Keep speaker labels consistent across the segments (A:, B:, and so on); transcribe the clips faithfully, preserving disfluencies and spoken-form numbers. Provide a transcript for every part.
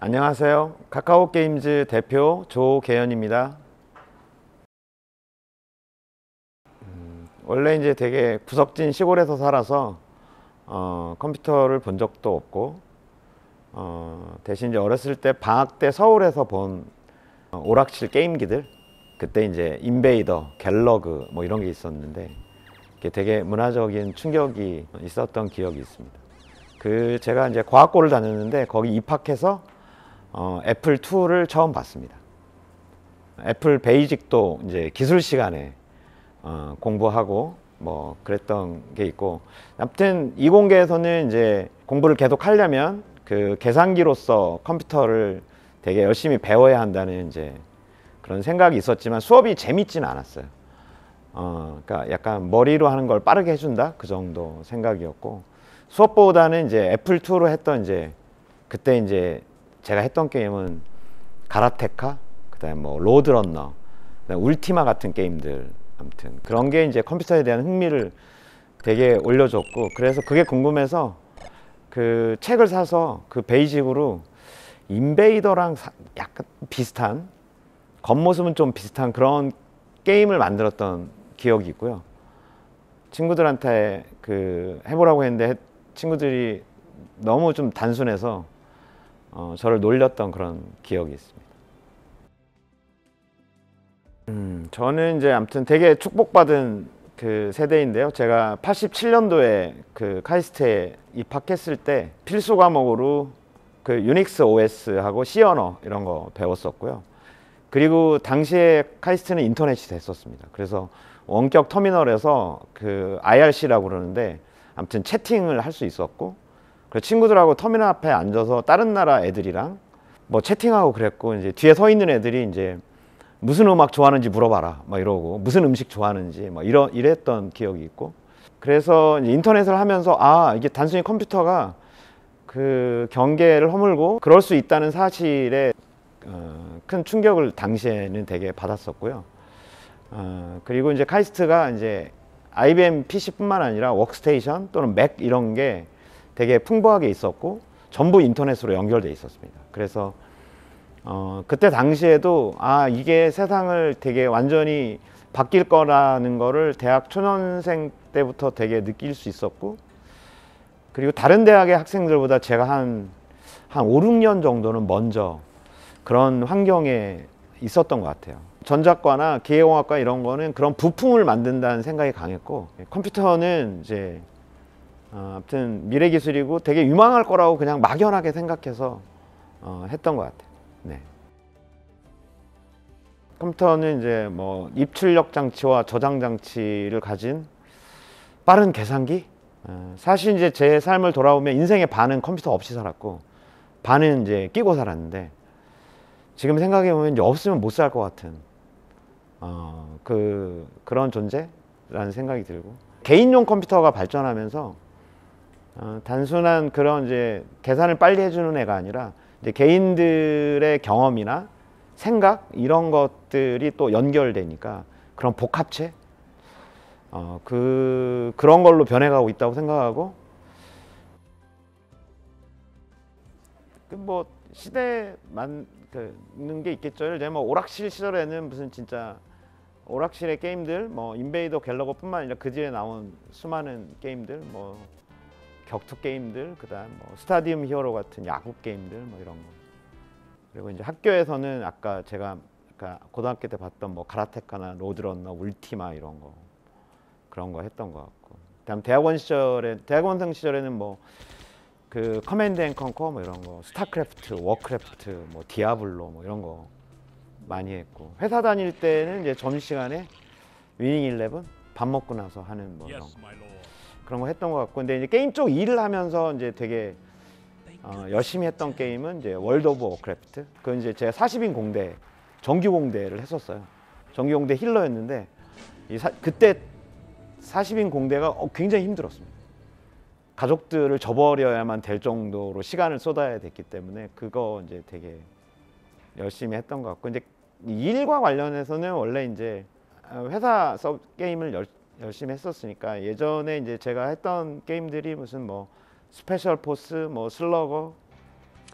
A: 안녕하세요. 카카오게임즈 대표 조계현입니다. 음, 원래 이제 되게 구석진 시골에서 살아서 어, 컴퓨터를 본 적도 없고 어, 대신 이제 어렸을 때 방학 때 서울에서 본 어, 오락실 게임기들, 그때 이제 인베이더, 갤러그 뭐 이런 게 있었는데 이게 되게 문화적인 충격이 있었던 기억이 있습니다. 그 제가 이제 과학고를 다녔는데 거기 입학해서 어, 애플이를 처음 봤습니다. 애플 베이직도 이제 기술 시간에 어, 공부하고 뭐 그랬던 게 있고, 아무튼 이공계에서는 이제 공부를 계속 하려면 그 계산기로서 컴퓨터를 되게 열심히 배워야 한다는 이제 그런 생각이 있었지만 수업이 재밌지는 않았어요. 어, 그러니까 약간 머리로 하는 걸 빠르게 해준다 그 정도 생각이었고, 수업보다는 이제 애플이로 했던 이제 그때 이제 제가 했던 게임은 가라테카, 그다음에 뭐 로드런너, 그다음에 울티마 같은 게임들, 아무튼 그런 게 이제 컴퓨터에 대한 흥미를 되게 올려줬고, 그래서 그게 궁금해서 그 책을 사서 그 베이직으로 인베이더랑 사, 약간 비슷한, 겉모습은 좀 비슷한 그런 게임을 만들었던 기억이 있고요. 친구들한테 그 해보라고 했는데 친구들이 너무 좀 단순해서 어, 저를 놀렸던 그런 기억이 있습니다. 음, 저는 이제 아무튼 되게 축복받은 그 세대인데요. 제가 팔십칠 년도에 그 카이스트에 입학했을 때 필수 과목으로 그 유닉스 오에스하고 C 언어 이런 거 배웠었고요. 그리고 당시에 카이스트는 인터넷이 됐었습니다. 그래서 원격 터미널에서 그 아이알씨라고 그러는데 아무튼 채팅을 할 수 있었고, 그래서 친구들하고 터미널 앞에 앉아서 다른 나라 애들이랑 뭐 채팅하고 그랬고, 이제 뒤에 서 있는 애들이 이제 무슨 음악 좋아하는지 물어봐라 막 이러고, 무슨 음식 좋아하는지 막 이러, 이랬던 기억이 있고, 그래서 이제 인터넷을 하면서 아, 이게 단순히 컴퓨터가 그 경계를 허물고 그럴 수 있다는 사실에 어, 큰 충격을 당시에는 되게 받았었고요. 어, 그리고 이제 카이스트가 이제 아이비엠 피씨뿐만 아니라 워크스테이션 또는 맥 이런 게 되게 풍부하게 있었고 전부 인터넷으로 연결돼 있었습니다. 그래서 어, 그때 당시에도 아, 이게 세상을 되게 완전히 바뀔 거라는 거를 대학 초년생 때부터 되게 느낄 수 있었고, 그리고 다른 대학의 학생들보다 제가 한, 한 오, 육 년 정도는 먼저 그런 환경에 있었던 것 같아요. 전자과나 기계공학과 이런 거는 그런 부품을 만든다는 생각이 강했고, 컴퓨터는 이제 어, 아무튼 미래 기술이고 되게 유망할 거라고 그냥 막연하게 생각해서 어, 했던 것 같아요. 네. 컴퓨터는 이제 뭐 입출력 장치와 저장 장치를 가진 빠른 계산기. 어, 사실 이제 제 삶을 돌아보면 인생의 반은 컴퓨터 없이 살았고 반은 이제 끼고 살았는데, 지금 생각해 보면 이제 없으면 못 살 것 같은 어, 그 그런 존재라는 생각이 들고, 개인용 컴퓨터가 발전하면서 어, 단순한 그런 이제 계산을 빨리 해주는 애가 아니라 이제 개인들의 경험이나 생각 이런 것들이 또 연결되니까 그런 복합체, 어, 그 그런 걸로 변해가고 있다고 생각하고, 그 뭐 시대에 맞는 게 있겠죠. 예를 들면 뭐 오락실 시절에는 무슨 진짜 오락실의 게임들, 뭐 인베이더 갤러거뿐만 아니라 그 뒤에 나온 수많은 게임들, 뭐 격투 게임들, 그다음 뭐 스타디움 히어로 같은 야구 게임들, 뭐 이런 거. 그리고 이제 학교에서는 아까 제가 아까 고등학교 때 봤던 뭐 가라테카나 로드런너, 울티마 이런 거, 그런 거 했던 것 같고, 그다음 대학원 시절에 대학원생 시절에는 뭐 그 커맨드 앤 컨커 뭐 이런 거, 스타크래프트, 워크래프트, 뭐 디아블로 뭐 이런 거 많이 했고, 회사 다닐 때는 이제 점심시간에 위닝 일레븐 밥 먹고 나서 하는 뭐 이런 거, 그런 거 했던 것 같고, 근데 이제 게임 쪽 일을 하면서 이제 되게 어, 열심히 했던 게임은 이제 월드 오브 워크래프트. 그건 이제 제가 사십 인 공대, 정규 공대를 했었어요. 정규 공대 힐러였는데 이 사, 그때 사십 인 공대가 어, 굉장히 힘들었습니다. 가족들을 저버려야만 될 정도로 시간을 쏟아야 됐기 때문에 그거 이제 되게 열심히 했던 것 같고, 이제 일과 관련해서는 원래 이제 회사 서 게임을 열, 열심히 했었으니까 예전에 이제 제가 했던 게임들이 무슨 뭐 스페셜 포스, 뭐 슬러거,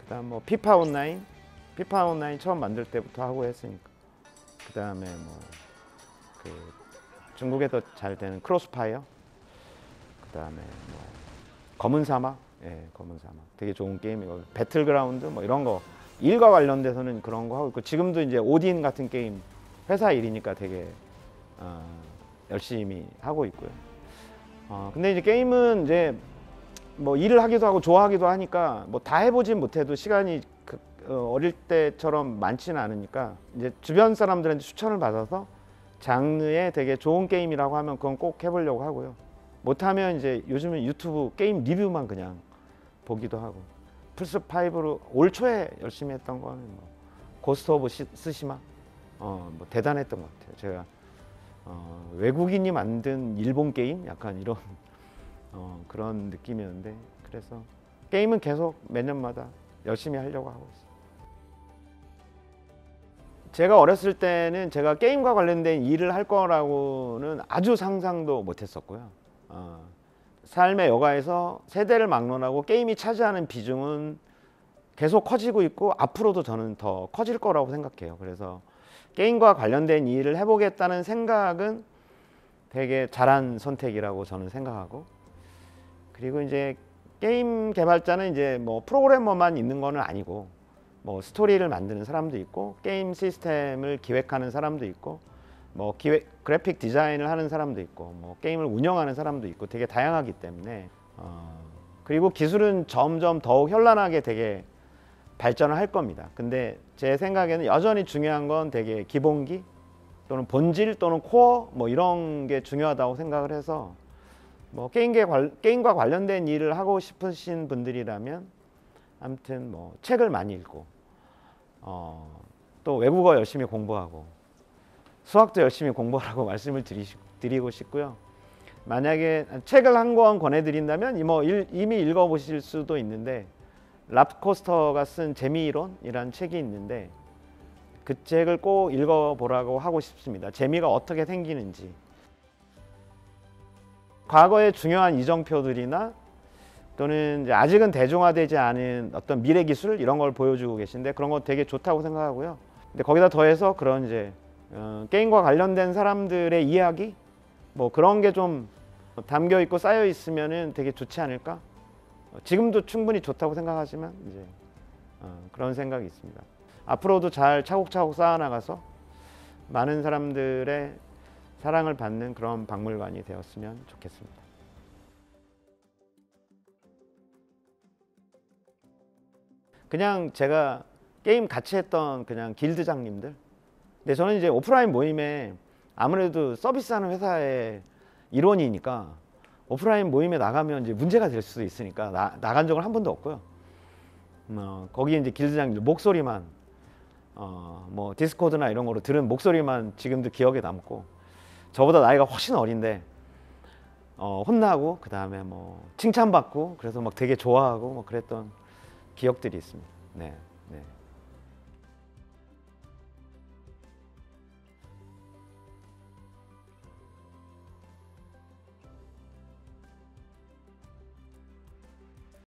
A: 그다음 뭐 피파 온라인, 피파 온라인 처음 만들 때부터 하고 했으니까. 그다음에 뭐 그 중국에서 잘 되는 크로스파이어. 그다음에 뭐 검은 사막, 예, 검은 사막. 되게 좋은 게임이고 배틀그라운드 뭐 이런 거 일과 관련돼서는 그런 거 하고 있고 지금도 이제 오딘 같은 게임 회사 일이니까 되게 어, 열심히 하고 있고요. 어, 근데 이제 게임은 이제 뭐 일을 하기도 하고 좋아하기도 하니까 뭐 다 해보진 못해도 시간이 그, 어, 어릴 때처럼 많지는 않으니까 이제 주변 사람들한테 추천을 받아서 장르에 되게 좋은 게임이라고 하면 그건 꼭 해보려고 하고요. 못하면 이제 요즘은 유튜브 게임 리뷰만 그냥 보기도 하고 플스오로 올 초에 열심히 했던 거는 뭐 고스트 오브 스시마 어, 뭐 대단했던 것 같아요. 제가 어, 외국인이 만든 일본 게임 약간 이런 어, 그런 느낌이었는데 그래서 게임은 계속 매년마다 열심히 하려고 하고 있어요. 제가 어렸을 때는 제가 게임과 관련된 일을 할 거라고는 아주 상상도 못했었고요. 어, 삶의 여가에서 세대를 막론하고 게임이 차지하는 비중은 계속 커지고 있고 앞으로도 저는 더 커질 거라고 생각해요. 그래서 게임과 관련된 일을 해보겠다는 생각은 되게 잘한 선택이라고 저는 생각하고 그리고 이제 게임 개발자는 이제 뭐 프로그래머만 있는 거는 아니고 뭐 스토리를 만드는 사람도 있고 게임 시스템을 기획하는 사람도 있고 뭐 기획 그래픽 디자인을 하는 사람도 있고 뭐 게임을 운영하는 사람도 있고 되게 다양하기 때문에 어 그리고 기술은 점점 더욱 현란하게 되게 발전을 할 겁니다. 근데 제 생각에는 여전히 중요한 건 되게 기본기 또는 본질 또는 코어 뭐 이런 게 중요하다고 생각을 해서 뭐 게임계 관, 게임과 관련된 일을 하고 싶으신 분들이라면 아무튼 뭐 책을 많이 읽고 어, 또 외국어 열심히 공부하고 수학도 열심히 공부하라고 말씀을 드리시, 드리고 싶고요. 만약에 책을 한 권 권해드린다면 뭐 이미 읽어보실 수도 있는데 랍 코스터가 쓴 재미이론이라는 책이 있는데 그 책을 꼭 읽어보라고 하고 싶습니다. 재미가 어떻게 생기는지 과거의 중요한 이정표들이나 또는 이제 아직은 대중화되지 않은 어떤 미래 기술 이런 걸 보여주고 계신데 그런 거 되게 좋다고 생각하고요. 근데 거기다 더해서 그런 이제 어, 게임과 관련된 사람들의 이야기 뭐 그런 게 좀 담겨 있고 쌓여 있으면은 되게 좋지 않을까? 어, 지금도 충분히 좋다고 생각하지만 이제 어, 그런 생각이 있습니다. 앞으로도 잘 차곡차곡 쌓아나가서 많은 사람들의 사랑을 받는 그런 박물관이 되었으면 좋겠습니다. 그냥 제가 게임 같이 했던 그냥 길드장님들. 근데 저는 이제 오프라인 모임에 아무래도 서비스하는 회사의 일원이니까 오프라인 모임에 나가면 이제 문제가 될 수도 있으니까 나, 나간 적은 한 번도 없고요. 어, 거기 이제 길드장님들 목소리만 어, 뭐 디스코드나 이런 거로 들은 목소리만 지금도 기억에 남고 저보다 나이가 훨씬 어린데 어, 혼나고 그 다음에 뭐 칭찬받고 그래서 막 되게 좋아하고 뭐 그랬던 기억들이 있습니다. 네, 네.